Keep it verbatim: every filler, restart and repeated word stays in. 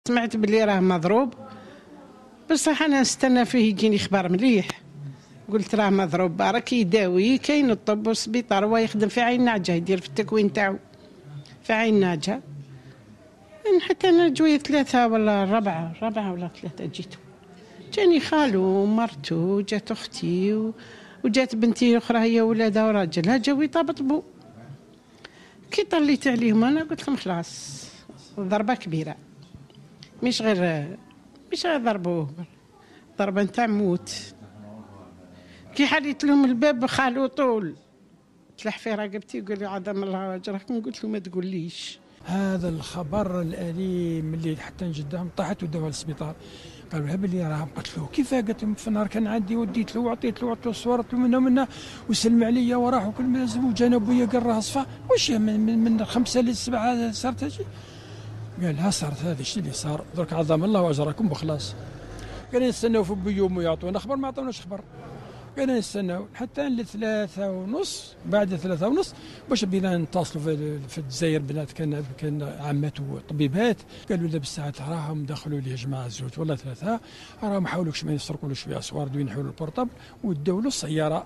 سمعت بلي راه مضروب، بصح انا نستنى فيه يجيني خبر مليح. قلت راه مضروب، راه كيداوي، كاين الطب والسبيطار، هو يخدم في عين ناجه، يدير في التكوين تاعو في عين ناجه. حتى انا جويه ثلاثه ولا ربعه ربعه ولا ثلاثه جيتو. جاني خالو ومرتو وجات اختي و... وجات بنتي اخرى هي ولادها وراجلها، جاو يطبطبوا. كي طليت عليهم انا قلت لهم خلاص، ضربه كبيره، مش غير مش غير ضربوه، ضربه نتاع موت. كي حليت لهم الباب خالو طول تلح في رقبتي يقول لي عظم الله اجرك. قلت له ما تقوليش. هذا الخبر الاليم اللي حتى نجدهم طاحت ودوها للسبيطار، قالوا لها بلي راه قتلوه. كيفاه؟ قالت لهم في النهار كان عندي وديت له وعطيت له وعطيت له صورت له منه ومنه وسلم عليا وراح وكل ما لازم. وجانا بويا قال راه صفا. واش من, من, من خمسه للسبعه صارت هادشي؟ قال لها صارت هذا الشيء اللي صار، درك عظم الله واجركم وخلاص. قال نستناو في بيوم ويعطونا خبر، ما عطوناش خبر. قالنا نستناو حتى لثلاثة ونص، بعد ثلاثة ونص باش بدينا نتصلوا في, في الجزائر بنات كان كان عمات وطبيبات، قالوا لا بالساعات راهم دخلوا لي جماعه زوج ولا ثلاثه، راهم حاولوا ما يسرقوا له شويه اسوار، دو ينحوا له البورطابل وداو له السياره